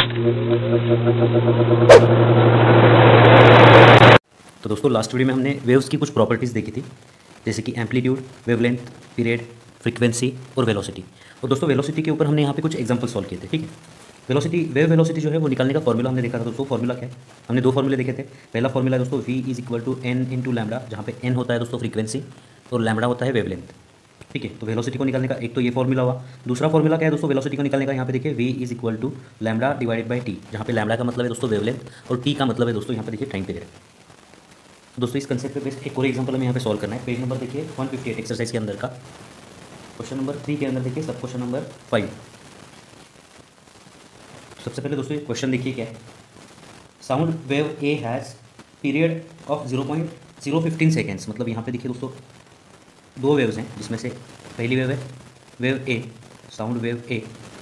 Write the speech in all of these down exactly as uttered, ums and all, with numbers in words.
तो दोस्तों last video में हमने वेव्स की कुछ प्रॉपर्टीज़ देखी थी, जैसे कि एम्पलीट्यूड, वेवलेंथ, पीरियड, फ्रीक्वेंसी और वेलोसिटी। और दोस्तों वेलोसिटी के ऊपर हमने यहाँ पे कुछ एग्जांपल सॉल्व किए थे, ठीक है। वेलोसिटी, वेव वेलोसिटी जो है वो निकालने का फॉर्मूला हमने देखा था दोस्तों। फॉर्मूला क्या है, हमने दो फॉर्मूले देखे थे। पहला फॉर्मूला दोस्तों v is equal to n into lambda, जहाँ पे n होता है दोस्तों फ्रीक्वेंसी और लैम्डा होता है वेवलेंथ, ठीक है। तो वेलोसिटी को निकालने का एक तो ये फॉर्मूला हुआ। दूसरा फॉर्मूला क्या है दोस्तों वेलोसिटी को निकालने का, यहाँ पे देखिए v is equal to lambda divided by t, जहाँ पे लैम्डा का मतलब है दोस्तों वेवलेंथ और टी का मतलब है दोस्तों यहाँ पे देखिए टाइम पीरियड। दोस्तों इस कंसेप्ट पे बेस्ड एक और एग्जांपल हमें यहाँ पे सॉल्व करना है। पेज नंबर देखिए वन फिफ्टी एट एक्सरसाइज के अंदर का क्वेश्चन नंबर थ्री के अंदर देखिए सब क्वेश्चन नंबर फाइव। सबसे पहले दोस्तों क्वेश्चन देखिए क्या है। Sound wave A has period of zero point zero fifteen seconds. मतलब यहाँ पे देखिए दोस्तों दो वेव्स हैं, जिसमें से पहली वेव है wave A, sound wave A,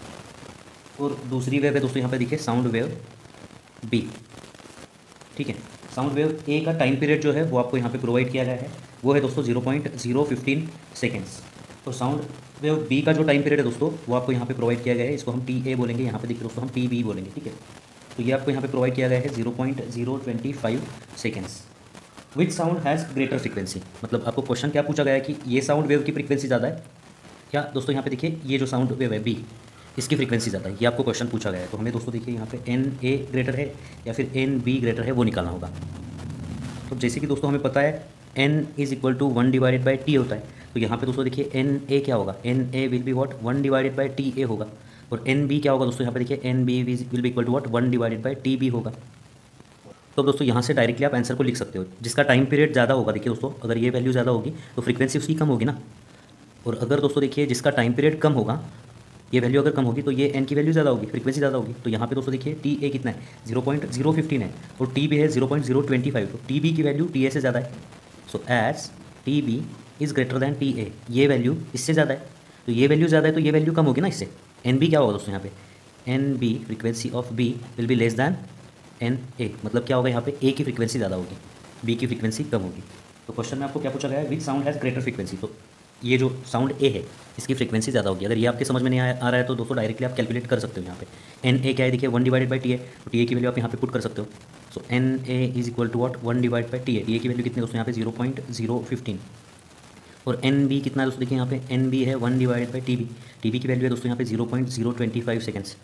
और दूसरी वेव है दोस्तों यहाँ पे देखिए साउंड वेव बी, ठीक है। साउंड वेव ए का टाइम पीरियड जो है वो आपको यहाँ पे प्रोवाइड किया गया है, वो है दोस्तों zero point zero fifteen seconds. और साउंड वेव बी का जो टाइम पीरियड है दोस्तों वो आपको यहाँ पे प्रोवाइड किया गया है, इसको हम टी ए बोलेंगे, यहाँ पे देखिए दोस्तों हम टी बी बोलेंगे, ठीक है। तो ये आपको यहाँ पे प्रोवाइड किया गया है zero point zero twenty five seconds. Which sound has greater frequency, मतलब आपको क्वेश्चन क्या पूछा गया है कि ये साउंड वेव की फ्रीक्वेंसी ज़्यादा है क्या। दोस्तों यहाँ पे देखिए ये जो साउंड वेव है बी, इसकी फ्रीक्वेंसी ज़्यादा है, ये आपको क्वेश्चन पूछा गया है। तो हमें दोस्तों देखिए यहाँ पे एन ए ग्रेटर है या फिर एन बी ग्रेटर है वो निकालना होगा। तो जैसे कि दोस्तों हमें पता है n is equal to one divided by t होता है, तो यहाँ पे दोस्तों देखिए एन ए क्या होगा, n A will be what one divided by t A होगा। और एन बी क्या होगा दोस्तों, यहाँ पे देखिए n B will be equal to what one divided by t B होगा। तो दोस्तों यहाँ से डायरेक्टली आप आंसर को लिख सकते हो। जिसका टाइम पीरियड ज़्यादा होगा, देखिए दोस्तों अगर ये वैल्यू ज़्यादा होगी तो फ्रीक्वेंसी उसकी कम होगी ना। और अगर दोस्तों देखिए जिसका टाइम पीरियड कम होगा, ये वैल्यू अगर कम होगी तो ये एन की वैल्यू ज़्यादा होगी, फ्रीक्वेंसी ज़्यादा होगी। तो यहाँ पे दोस्तों देखिए टी ए कितना है, जीरो पॉइंट जीरो फिफ्टीन है, और टी बी है zero point zero twenty five. तो टी बी की वैल्यू टी ए से ज़्यादा है। So as t B is greater than t A, ये वैल्यू इससे ज़्यादा है, तो ये वैल्यू ज़्यादा है तो ये वैल्यू कम होगी ना इससे। एन बी क्या होगा दोस्तों, यहाँ पे n B frequency of B will be less than n A, मतलब क्या होगा यहाँ पे ए की फ्रीक्वेंसी ज़्यादा होगी, बी की फ्रीक्वेंसी कम होगी। तो क्वेश्चन में आपको क्या पूछा गया है, which sound has greater frequency. तो ये जो साउंड ए है इसकी फ्रीक्वेंसी ज़्यादा होगी। अगर ये आपके समझ में नहीं आ, आ रहा है तो दोस्तों डायरेक्टली आप कैलकुलेट कर सकते हो। यहाँ पे एन ए क्या है देखिए one divided by t A, तो टी ए की वैल्यू आप यहाँ पे पुट कर सकते हो। So n A is equal to what one divide by t A, t A की वैल्यू कितनी दोस्तों यहाँ पे जीरो पॉइंट जीरो फिफ्टीन। और एन बी कितना है दोस्तों, देखिए यहाँ पे एन बी है one divided by t B, t B की वैल्यू है दोस्तों यहाँ पे zero point zero twenty five seconds.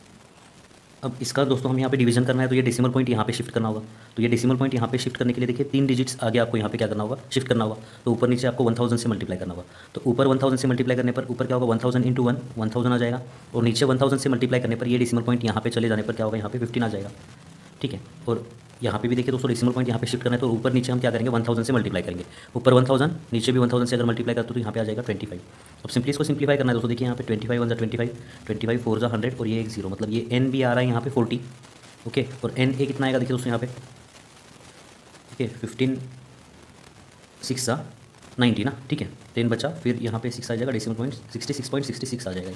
अब इसका दोस्तों हम यहाँ पे डिवीजन करना है, तो ये डेसिमल पॉइंट यहाँ पे शिफ्ट करना होगा। तो ये डेसिमल पॉइंट यहाँ पे शिफ्ट करने के लिए देखिए तीन डिजिट्स आगे आपको यहाँ पे क्या करना होगा, शिफ्ट करना होगा। तो ऊपर नीचे आपको वन थाउजेंड से मल्टीप्लाई करना होगा। तो ऊपर वन थाउजेंड से मल्टीप्लाई करने पर ऊपर क्या होगा, one thousand into one one thousand आ जाएगा, और नीचे वन थाउजेंड से मल्टीप्लाई करने पर ये डेसिमल पॉइंट यहाँ पे चले जाने पर क्या होगा, यहाँ पे फिफ्टीन आ जाएगा, ठीक है। और यहाँ पे भी देखिए दोस्तों डेसिमल पॉइंट यहाँ पे शिफ्ट करना है, तो ऊपर नीचे हम क्या करेंगे, वन थाउजेंड से मल्टीप्लाई करेंगे। ऊपर वन थाउजेंड नीचे भी वन थाउजेंड से अगर मल्टीप्लाई करते तो यहाँ पे आ जाएगा ट्वेंटी फाइव। अब सिंपली इसको सिंप्लीफाई करना है दोस्तों, देखिए यहाँ पे ट्वेंटी फाइव वन जा twenty five, twenty five four जा हंड्रेड, और ये एक जीरो, मतलब ये एन भी आ रहा है यहाँ पे फोर्टी, ओके। और एन ए कितना आएगा देखिए दोस्तों यहाँ पे, ठीक है, फिफ्टीन सिक्स सा नाइन्टी ना, ठीक है, टेन बचा, फिर यहाँ पे सिक्स आ जाएगा, decimal point sixty six point sixty six आ जाएगा।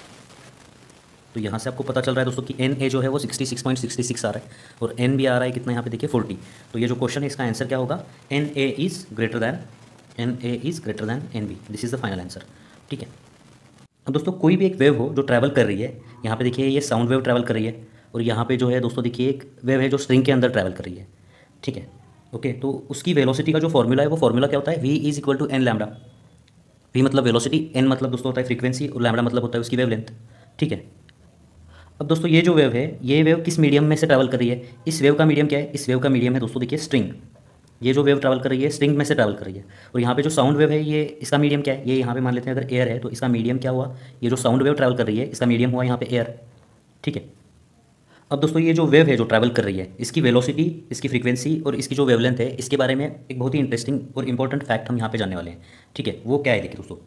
तो यहाँ से आपको पता चल रहा है दोस्तों कि एन ए जो है वो sixty six point sixty six आ रहा है, और एन भी आ रहा है कितना यहाँ पे देखिए फोर्टी। तो ये जो क्वेश्चन है इसका आंसर क्या होगा, n A is greater than n A is greater than n B, this is the final answer, ठीक है। अब दोस्तों कोई भी एक वेव हो जो ट्रैवल कर रही है, यहाँ पे देखिए ये साउंड वेव ट्रैवल कर रही है, और यहाँ पे जो है दोस्तों देखिए एक वेव है जो स्ट्रिंग के अंदर ट्रैवल कर रही है, ठीक है, ओके। तो उसकी वेलोसिटी का जो फॉर्मूला है वो फॉर्मूला क्या होता है, v is equal to n lambda. V मतलब वेलोसिटी, एन मतलब दोस्तों होता है फ्रीक्वेंसी, और लैम्डा मतलब होता है उसकी वेवलेंथ, ठीक है। अब दोस्तों ये जो वेव है, ये वेव किस मीडियम में से ट्रैवल कर रही है, इस वेव का मीडियम क्या है, इस वेव का मीडियम है दोस्तों देखिए स्ट्रिंग। ये जो वेव ट्रैवल कर रही है स्ट्रिंग में से ट्रैवल कर रही है। और यहाँ पे जो साउंड वेव है ये इसका मीडियम क्या है, ये यहाँ पे मान लेते हैं अगर एयर है तो इसका मीडियम क्या हुआ, ये जो साउंड वेव ट्रैवल कर रही है इसका मीडियम हुआ यहाँ पे एयर, ठीक है। अब दोस्तों ये जो वेव है जो ट्रैवल कर रही है, इसकी वेलोसिटी, इसकी फ्रीक्वेंसी और इसकी जो वेवलेंथ है, इसके बारे में एक बहुत ही इंटरेस्टिंग और इंपॉर्टेंट फैक्ट हम यहाँ पे जानने वाले हैं, ठीक है। वो क्या है देखिए दोस्तों,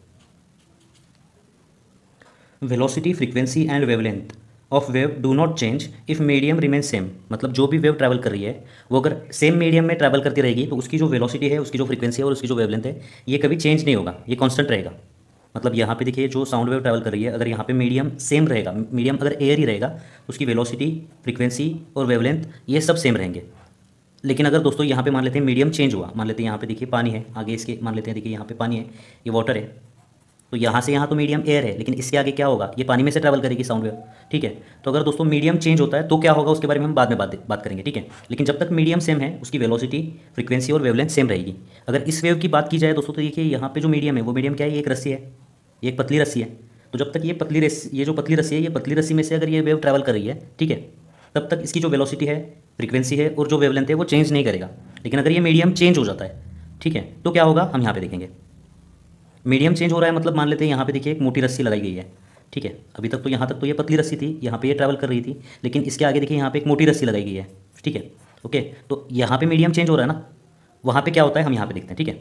velocity, frequency and wavelength of wave do not change if medium remain same. मतलब जो भी वेव ट्रैवल कर रही है वो अगर सेम मीडियम में ट्रैवल करती रहेगी तो उसकी जो वेलोसिटी है, उसकी जो फ्रीक्वेंसी है और उसकी जो वेवलेंथ है, ये कभी चेंज नहीं होगा, ये कांस्टेंट रहेगा। मतलब यहाँ पे देखिए जो साउंड वेव ट्रैवल कर रही है, अगर यहाँ पे मीडियम सेम रहेगा, मीडियम अगर एयर ही रहेगा तो उसकी वेलोसिटी, फ्रीक्वेंसी और वेवलेंथ ये सब सेम रहेंगे। लेकिन अगर दोस्तों यहाँ पे मान लेते हैं मीडियम चेंज हुआ, मान लेते हैं यहाँ पे देखिए पानी है, आगे इसके मान लेते हैं देखिए यहाँ पे पानी है, ये वाटर है, तो यहाँ से यहाँ तो मीडियम एयर है, लेकिन इसके आगे क्या होगा, ये पानी में से ट्रैवल करेगी साउंड वेव, ठीक है। तो अगर दोस्तों मीडियम चेंज होता है तो क्या होगा उसके बारे में हम बाद में बात बात करेंगे, ठीक है। लेकिन जब तक मीडियम सेम है उसकी वेलोसिटी, फ्रीक्वेंसी और वेवलेंथ सेम रहेगी। अगर इस वेव की बात की जाए दोस्तों तो देखिए यहाँ पे जो मीडियम है वो मीडियम क्या है, ये एक रस्सी है, ये एक पतली रस्सी है। तो जब तक ये पतली रस्सी, ये जो पतली रस्सी है, ये पतली रस्सी में से अगर ये वेव ट्रैवल कर रही है, ठीक है, तब तक इसकी जो वेलोसिटी है, फ्रीक्वेंसी है और जो वेवलेंथ है वो चेंज नहीं करेगा। लेकिन अगर ये मीडियम चेंज हो जाता है, ठीक है, तो क्या होगा हम यहाँ पे देखेंगे। मीडियम चेंज हो रहा है मतलब मान लेते हैं यहाँ पे देखिए एक मोटी रस्सी लगाई गई है, ठीक है। अभी तक तो यहाँ तक तो ये पतली रस्सी थी, यहाँ पे ये ट्रैवल कर रही थी, लेकिन इसके आगे देखिए यहाँ पे एक मोटी रस्सी लगाई गई है, ठीक है। ओके, तो यहाँ पे मीडियम चेंज हो रहा है ना, वहाँ पे क्या होता है हम यहाँ पे देखते हैं, ठीक है।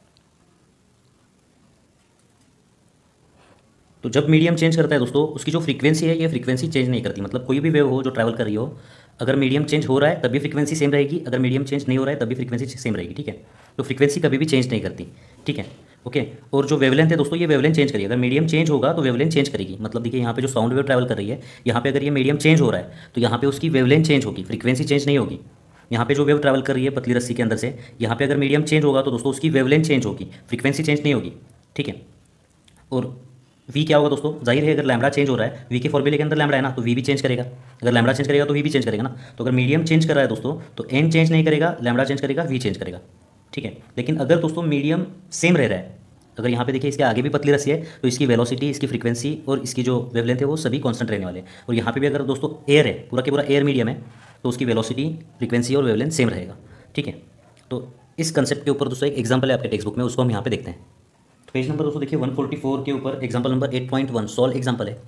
तो जब मीडियम चेंज करता है दोस्तों, उसकी जो फ्रीक्वेंसी है ये फ्रीक्वेंसी चेंज नहीं करती। मतलब कोई भी वेव हो जो ट्रैवल कर रही हो, अगर मीडियम चेंज हो रहा है तब भी फ्रीक्वेंसी सेम रहेगी, अगर मीडियम चेंज नहीं हो रहा है तब भी फ्रीक्वेंसी सेम रहेगी, ठीक है। तो फ्रीक्वेंसी कभी भी चेंज नहीं करती, ठीक है। ओके, और जो वेवलेंथ है दोस्तों, ये वेवलेंथ चेंज करेगी। अगर मीडियम चेंज होगा तो वेवलेंथ चेंज करेगी। मतलब देखिए यहाँ पे जो साउंड वेव ट्रैवल कर रही है, यहाँ पे अगर ये मीडियम चेंज हो रहा है तो यहाँ पे उसकी वेवलेंथ चेंज होगी, फ्रीक्वेंसी चेंज नहीं होगी। यहाँ पे जो वेव ट्रैवल कर रही है पतली रस्सी के अंदर से, यहाँ पे अगर मीडियम चेंज होगा तो दोस्तों उसकी वेवलेंथ चेंज होगी, फ्रीक्वेंसी चेंज नहीं होगी, ठीक है। और वी क्या होगा दोस्तों, जाहिर है अगर लैम्बडा चेंज हो रहा है, वी के फॉर्मूले के अंदर लैम्बडा है ना, तो वी भी चेंज करेगा। अगर लैम्बडा चेंज करेगा तो वी भी चेंज करेगा ना। तो अगर मीडियम चेंज कर रहा है दोस्तों तो एन चेंज नहीं करेगा, लैम्बडा चेंज करेगा, वी चेंज करेगा, ठीक है। लेकिन अगर दोस्तों मीडियम सेम रह रहा है, अगर यहाँ पे देखिए इसके आगे भी पतली रस्सी है, तो इसकी वेलोसिटी, इसकी फ्रीक्वेंसी और इसकी जो वेवलेंथ है वो सभी कांस्टेंट रहने वाले हैं। और यहाँ पे भी अगर दोस्तों एयर है, पूरा के पूरा एयर मीडियम है, तो उसकी वेलोसिटी, फ्रीक्वेंसी और वेवलेंथ सेम रहेगा, ठीक है। तो इस कंसेप्ट के ऊपर दोस्तों एक एग्जाम्पल है आपके टेक्स्ट बुक में, उसको हम यहाँ पे देखते हैं। तो पेज नंबर दोस्तों देखिए वन फोर्टी फोर के ऊपर example number eight point one solve example है।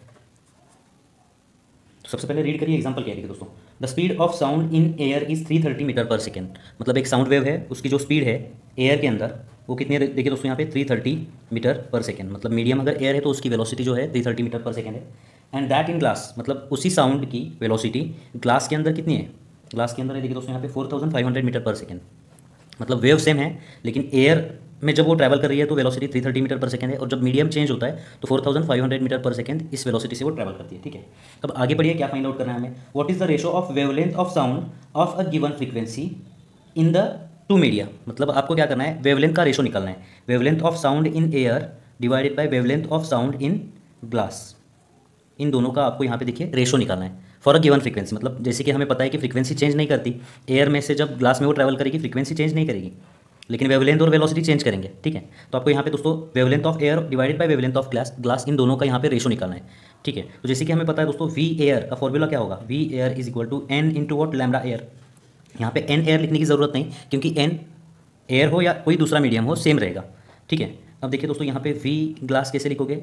तो सबसे पहले रीड करिए एग्जाम्पल क्या है। देखिए दोस्तों, the speed of sound in air is three thirty metre per second. मतलब एक साउंड वेव है, उसकी जो स्पीड है एयर के अंदर वो कितनी है, देखिए दोस्तों यहाँ पे three thirty metre per second. मतलब मीडियम अगर एयर है तो उसकी वेलोसिटी जो है three thirty metre per second है। एंड दैट इन ग्लास, मतलब उसी साउंड की वेलोसिटी ग्लास के अंदर कितनी है, ग्लास के अंदर है देखिए दोस्तों यहाँ पे four thousand five hundred metre per second. मतलब वेव सेम है, लेकिन एयर में जब वो ट्रैवल कर रही है तो velocity three thirty metre per second है, और जब मीडियम चेंज होता है तो four thousand five hundred metre per second इस वेलोसिटी से वो ट्रैवल करती है, ठीक है। अब आगे बढ़िए, क्या फाइंड आउट करना है हमें, what is the ratio of wavelength of sound of a given frequency in the two media. मतलब आपको क्या करना है, वेवलेंथ का रेशो निकालना है। Wavelength of sound in air divided by wavelength of sound in glass, इन दोनों का आपको यहाँ पे देखिए रेशो निकालना है फॉर अ गिवन फ्रीक्वेंसी। मतलब जैसे कि हमें पता है कि फ्रीक्वेंसी चेंज नहीं करती, एयर में से जब ग्लास में वो ट्रैवल करेगी फ्रीक्वेंसी चेंज नहीं करेगी, लेकिन वेवलेंथ और वेलोसिटी चेंज करेंगे, ठीक है। तो आपको यहाँ पे दोस्तों wavelength of air divided by wavelength of glass glass इन दोनों का यहाँ पे रेशो निकालना है, ठीक है। तो जैसे कि हमें पता है दोस्तों, वी एयर का फॉर्मूला क्या होगा, v air is equal to n into what, lambda air. यहाँ पे एन एयर लिखने की जरूरत नहीं, क्योंकि एन एयर हो या कोई दूसरा मीडियम हो सेम रहेगा, ठीक है। अब देखिए दोस्तों यहाँ पे वी ग्लास कैसे लिखोगे,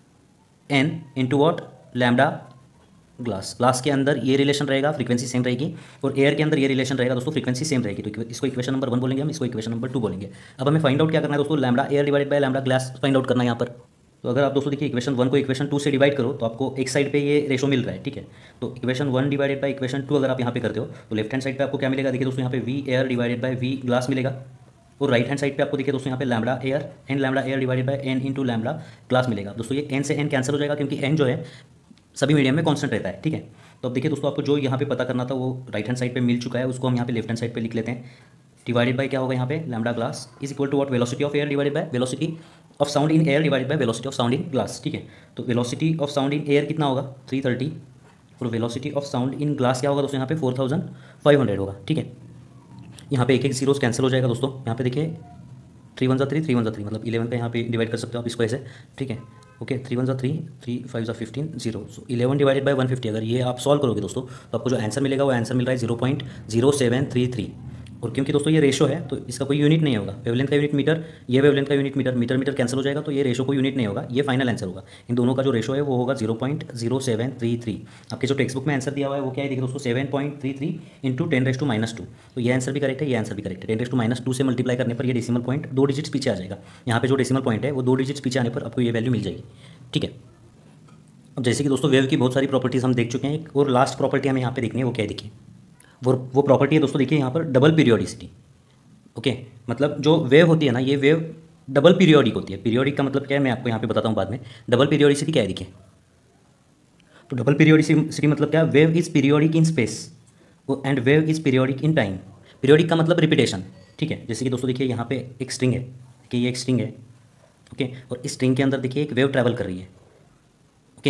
n into what, lambda glass. Glass के अंदर ये रिलेशन रहेगा, फ्रीक्वेंसी सेम रहेगी, और एयर के अंदर ये रिलेशन रहेगा दोस्तों, फ्रीक्वेंसी सेम रहेगी। तो इसको इक्वेशन नंबर वन बोलेंगे हम, इसको इक्वेशन नंबर टू बोलेंगे। अब हमें फाइंड आउट क्या करना है दोस्तों, lambda air divided by lambda glass find out करना है यहाँ पर। तो अगर आप दोस्तों देखिए इक्वेशन वन को इक्वेशन टू से डिवाइड करो तो आपको एक साइड पे ये रेशो मिल रहा है, ठीक है। तो equation one divided by equation two अगर आप यहाँ पे करते हो तो लेफ्ट हैंड साइड पे आपको क्या मिलेगा, देखिए दोस्तों यहाँ पे v air divided by v glass मिलेगा, और राइट हैंड साइड पे आपको देखिए दोस्तों यहाँ पे lambda air n lambda air divided by n into lambda glass मिलेगा। दोस्तों ये एन से एन कैंसिल हो जाएगा, क्योंकि एन जो है सभी मीडियम में कांस्टेंट रहता है, ठीक है। तो अब देखिए दोस्तों, आपको जो यहाँ पे पता करना था वो राइट हैंड साइड पे मिल चुका है, उसको हम यहाँ पे लेफ्ट हैंड साइड पे लिख लेते हैं। डिवाइडेड बाय क्या होगा यहाँ पे, lambda glass is equal to what, velocity of air divided by velocity of sound in air divided by velocity of sound in glass, ठीक है। तो velocity of sound in air कितना होगा, थ्री थर्टी, और velocity of sound in glass क्या होगा दोस्तों, यहाँ पे फोर थाउजेंड फाइव हंड्रेड होगा, ठीक है। यहाँ पे एक एक जीरोस कैंसिल हो जाएगा दोस्तों। यहाँ पे देखिए थ्री वन ज़ा थ्री, थ्री वन ज़ा थ्री, मतलब इलेवन का यहाँ पे डिवाइड कर सकते हो आप इसको ऐसे, ठीक है। ओके, थ्री वन ज़ा थ्री, थ्री फाइव ज़ा fifteen, zero, so eleven divided by one fifty. अगर ये आप सॉल्व करोगे दोस्तों तो आपको जो आंसर मिलेगा वो आंसर मिल रहा है zero point zero seven three three. और क्योंकि दोस्तों ये रेशो है तो इसका कोई यूनिट नहीं होगा, वेवलेंथ का यूनिट मीटर, ये वेवलेंथ का unit metre, metre metre cancel हो जाएगा, तो ये रेशो को यूनिट नहीं होगा, ये फाइनल आंसर होगा। इन दोनों का जो रेशो है वो होगा zero point zero seven three three. आपके जो टेक्स्ट बुक में आंसर दिया हुआ है वो क्या है, देखिए दोस्तों seven point three three into ten raise to minus two. तो ये आंसर भी करेक्ट है, ये आंसर भी करेक्ट है। Ten raise to minus two से मल्टीप्लाई करने पर ये डेसिमल पॉइंट दो डिजिट्स पीछे आ जाएगा। यहाँ पे जो डेसिमल पॉइंट है वो दो डिजिट्स पीछे आने पर आपको ये वैल्यू मिल जाएगी, ठीक है। अब जैसे कि दोस्तों वेव की बहुत सारी प्रॉपर्टीज़ हम देख चुके हैं, और लास्ट प्रॉपर्टी हमें यहाँ पे देखनी है, वो क्या है देखिए, वो वो प्रॉपर्टी है दोस्तों, देखिए यहाँ पर डबल पीरियोडिसिटी। ओके, मतलब जो वेव होती है ना, ये वेव डबल पीरियोडिक होती है। पीरियोडिक का मतलब क्या है मैं आपको यहाँ पे बताता हूँ बाद में। डबल पीरियोडिसिटी क्या है देखिए, तो डबल पीरियोडिसिटी मतलब क्या, wave is periodic in space and wave is periodic in time. Periodic का मतलब रिपीटेशन, ठीक है। जैसे कि दोस्तों देखिए यहाँ पे एक स्ट्रिंग है कि ये एक स्ट्रिंग है, ओके, और इस स्ट्रिंग के अंदर देखिए एक वेव ट्रैवल कर रही है। ओके,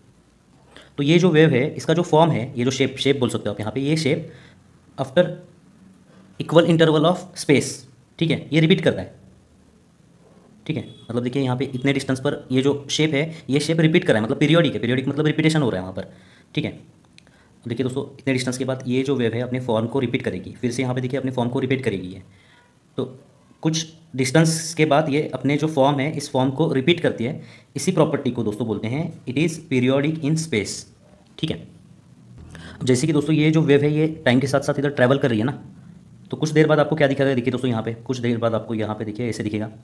तो ये जो वेव है इसका जो फॉर्म है, ये जो शेप शेप बोल सकते हो आप यहाँ पे, ये shape after equal interval of space, ठीक है, ये रिपीट करता है। ठीक है, मतलब देखिए यहाँ पे इतने डिस्टेंस पर ये जो शेप है, ये शेप रिपीट कर रहा है, मतलब पीरियोडिक है, पीरियोडिक मतलब रिपीटेशन हो रहा है वहाँ पर। ठीक है, देखिए दोस्तों इतने डिस्टेंस के बाद ये जो वेव है अपने फॉर्म को रिपीट करेगी, फिर से यहाँ पे देखिए अपने फॉर्म को रिपीट करेगी ये। तो कुछ डिस्टेंस के बाद ये अपने जो फॉर्म है इस फॉर्म को रिपीट करती है। इसी प्रॉपर्टी को दोस्तों बोलते हैं it is periodic in space. ठीक है, अब जैसे कि दोस्तों ये जो वेव है ये टाइम के साथ साथ इधर ट्रैवल कर रही है ना, तो कुछ देर बाद आपको क्या दिखेगा, देखिए दोस्तों यहाँ पे कुछ देर बाद आपको यहाँ पे देखिए ऐसे दिखेगा।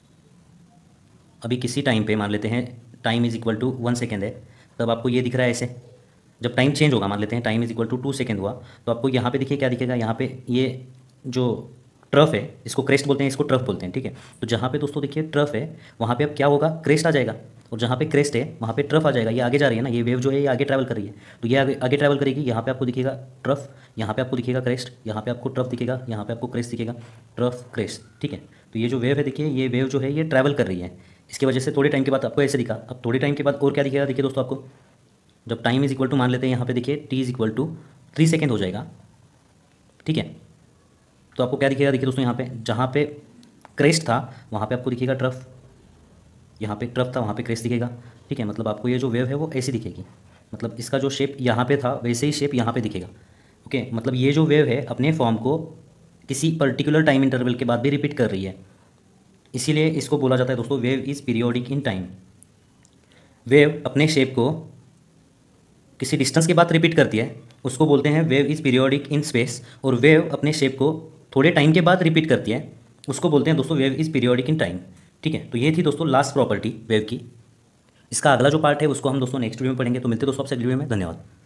अभी किसी टाइम पे मान लेते हैं time is equal to one second है, तब आपको ये दिख रहा है ऐसे। जब टाइम चेंज होगा, मान लेते हैं time is equal to two second हुआ, तो आपको यहाँ पे देखिए क्या दिखेगा, यहाँ पे ये जो ट्रफ है इसको क्रेस्ट बोलते हैं, इसको ट्रफ बोलते हैं। ठीक है, तो जहाँ पे दोस्तों देखिए ट्रफ है वहाँ पे अब क्या होगा, क्रेस्ट आ जाएगा, और जहाँ पे क्रेस्ट है वहाँ पे ट्रफ आ जाएगा। ये आगे जा रही है ना, ये वेव जो है ये आगे ट्रैवल कर रही है, तो ये आगे आगे ट्रैवल करेगी। यहाँ पे आपको दिखेगा ट्रफ, यहाँ पे आपको दिखेगा क्रेस्ट, यहाँ पे आपको ट्रफ दिखेगा, यहाँ पे आपको क्रेस्ट दिखेगा, ट्रफ क्रेस्ट। ठीक है, तो ये जो वेव है देखिए, ये वेव जो है ये ट्रैवल कर रही है, इसकी वजह से थोड़े टाइम के बाद आपको ऐसे दिखा। अब थोड़े टाइम के बाद और क्या दिखेगा, देखिए दोस्तों आपको जब टाइम इज़ इक्वल टू मान लेते हैं यहाँ पे देखिए T is equal to three second हो जाएगा। ठीक है, तो आपको क्या दिखेगा, देखिए दोस्तों यहाँ पे जहाँ पे क्रेस्ट था वहाँ पे आपको दिखेगा ट्रफ, यहाँ पे ट्रफ था वहाँ पे क्रेस्ट दिखेगा। ठीक है, मतलब आपको ये जो वेव है वो ऐसी दिखेगी, मतलब इसका जो शेप यहाँ पे था वैसे ही शेप यहाँ पे दिखेगा। ओके, मतलब ये जो वेव है अपने फॉर्म को किसी पर्टिकुलर टाइम इंटरवल के बाद भी रिपीट कर रही है, इसीलिए इसको बोला जाता है दोस्तों wave is periodic in time. Wave अपने शेप को किसी डिस्टेंस के बाद रिपीट करती है, उसको बोलते हैं wave is periodic in space. और वेव अपने शेप को थोड़े टाइम के बाद रिपीट करती है, उसको बोलते हैं दोस्तों wave is periodic in time. ठीक है, तो ये थी दोस्तों लास्ट प्रॉपर्टी वेव की। इसका अगला जो पार्ट है उसको हम दोस्तों नेक्स्ट वीडियो में पढ़ेंगे। तो मिलते हैं दोस्तों आपसे अगली वीडियो में, धन्यवाद।